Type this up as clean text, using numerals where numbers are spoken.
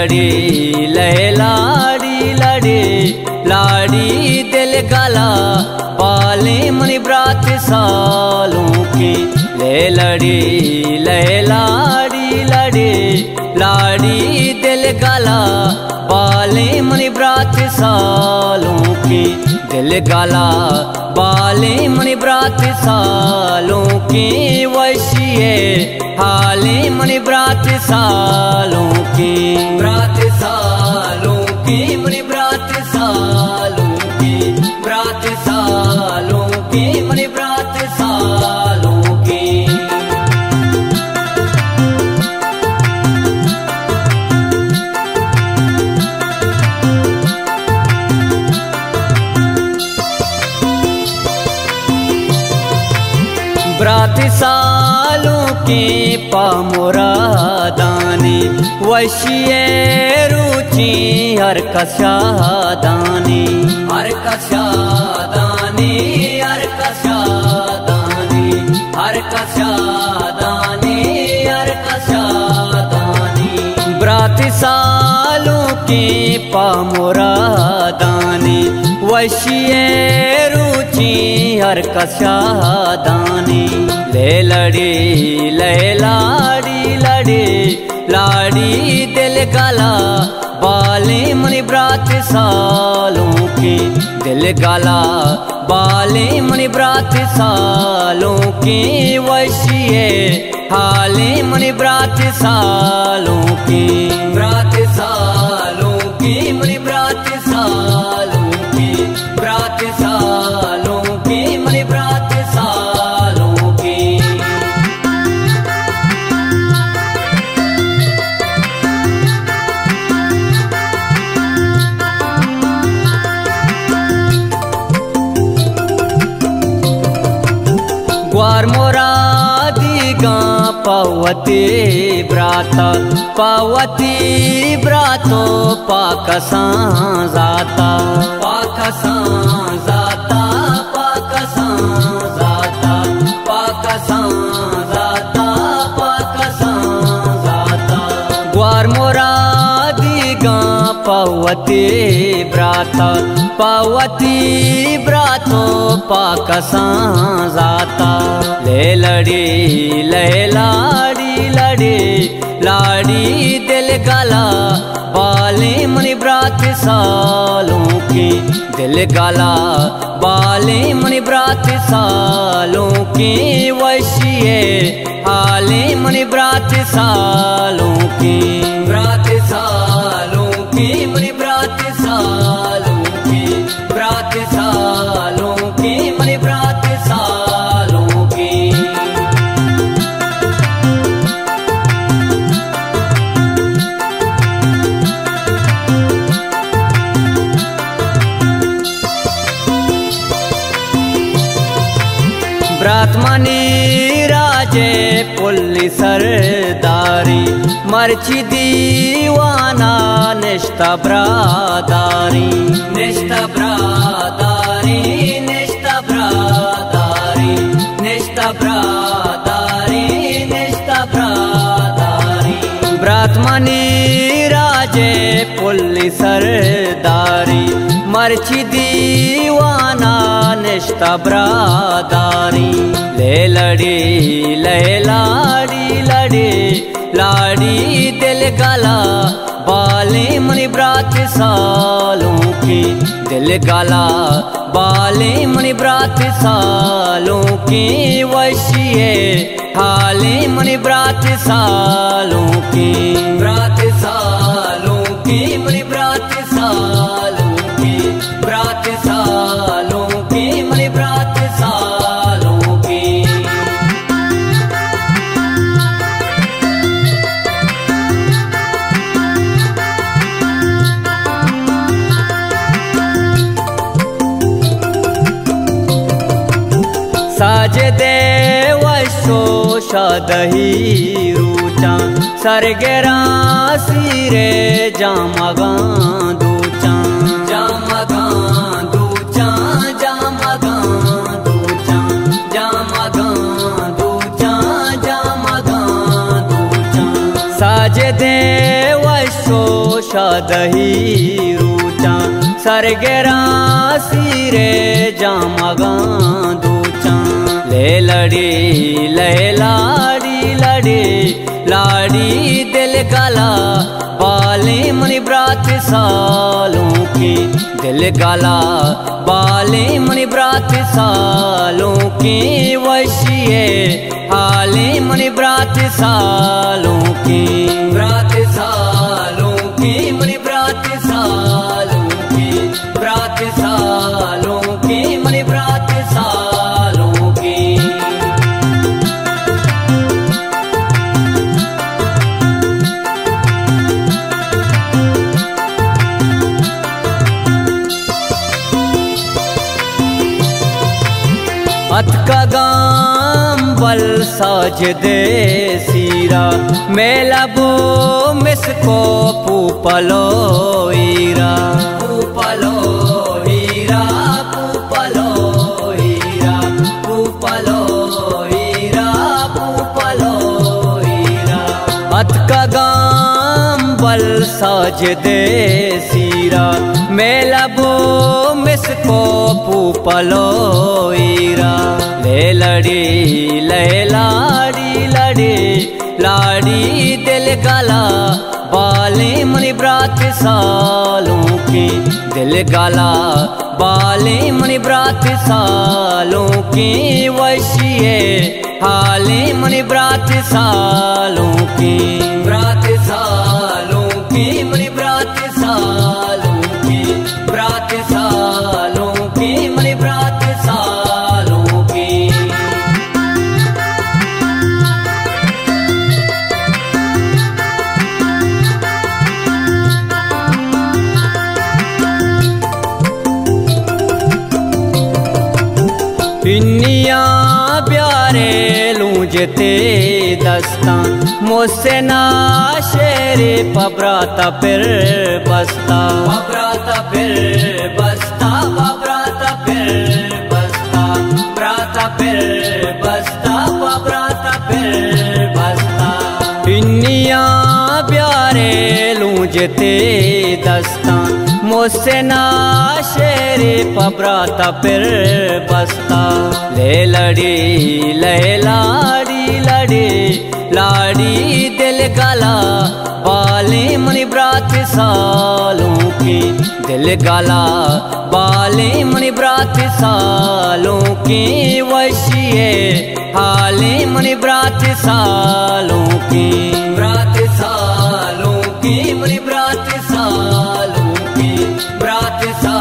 लड़ी लहे लाड़ी लड़ी लाड़ी दिल गला पाले मनी ब्रात सालों की ले लड़ी लहे लाड़ी लड़ी लाड़ी दिल गला पाले मनी ब्रात सालों की दिल गला बाले मनी ब्रात सालों की वशिए हाले मनी ब्रात सालों की ब्रात सालों की मनी ब्रात सालों की ब्रात सालों की मनी ब्रात सालों की। ब्रात सालों के पामुरादानी वशिए रुचि हर कशादानी हर कशादानी हर कशादानी हर कशादानी हर कशादानी। ब्रात सालों के पामुरादानी वशिए रुचि हर कशादानी ले लड़ी लहे लाड़ी लड़ी लाड़ी दिल गला बाले मनी ब्रात सालों की दिल गला बाले मनी ब्रात सालों की वशिए हाले मनी ब्रात सालों की ब्रात सालों की मनी ब्रात सालों की ब्रात सालों की मनी ब्रात सालों की। ग्वार मोरादी गा पावती ब्राता पावती ब्रातो पाकसा जाता पाकसा जाता पाकसा जाता पाकसा जाता पाकसा जाता। ग्वार मोरादी गा पावती ब्राता पावती ब्रातो पाकसा जाता ले लड़ी लहे लाड़ी लड़ी लाड़ी दिल गला बाले मनी ब्रात सालों की दिल गला बाले मनी ब्रात सालों की वशिए हाले मनी ब्रात सालों की ब्रात सालों की मनी ब्रात सालों की ब्रात सालों की मनी ब्रात सालों की। ब्रात मनी राजे पुल्ली सरदारी मर्ची दीवाना निष्ठा ब्रादारी निष्ठा ब्रादारी निष्ठा ब्रादारी निष्ठा ब्रादारी निष्ठा ब्रादारी। ब्रात मनी राजे पुल्ली सरदारी मर्ची दीवाना निष्ठा ब्रादारी ले लड़ी लहे लाड़ी लड़ी लाड़ी दिल गला बाले मनी ब्रात सालों की दिल गला बाले मनी ब्रात सालों की वशिए हाले मनी ब्रात सालों की ब्रात सालों की मनी ब्रात सालों की ब्रात सालों की मनी ब्रात सालों की। साजे देवशो शदही रुचा सरगेरा सिरे जामगा दूचा जामगा दूचा जामगा दूचा जामगा दूचा जामगा दूचा। साजे देवशो शादही रूचा सरगेरा सिरे जामगा दूचा ले लाड़ी लाड़ी दिल गला बाले मनी ब्रात सालों की दिल गला बाले मनी ब्रात सालों की वशिए हाले मनी ब्रात सालों की ब्रात सालों की मनी ब्रात सालों की ब्रात सालों की मनी ब्रात सालों की। अत का गाम बल साज दे सीरा मेला बो मिसको पूपलो हीरा पूपलो हीरा पूपलो हीरा पूपलो हीरा पूपलो हीरा। अत का गाम बल साज दे सीरा मेला बो मिसको पूपलो हीरा ले लाड़ी दिल गला बाले मनी ब्रात सालों की दिल गला बाले मनी ब्रात सालों की वशिए हाले मनी ब्रात सालों की ब्रात सालों की मनी ब्रात सालों की ब्रात सालों की मनी ब्रात सालों की। पिन्निया प्यारे लूंजते दस्ता मुझसे ना शेरे पबराता फिर बस्ता पबराता फिर बस्ता पबराता फिर बस्ता पबराता फिर बस्ता पबराता फिर बस्ता। पिन्निया प्यारे लूंजते दस्ता मुझसे ना शेरे पबराता फिर बस्ता ले लाड़ी दिल गला बाले मनी ब्रात सालों की दिल गला बाले मनी ब्रात सालों की वशिए हाले मनी ब्रात सालों की ब्रात सालों की मनी ब्रात सालों की ब्रात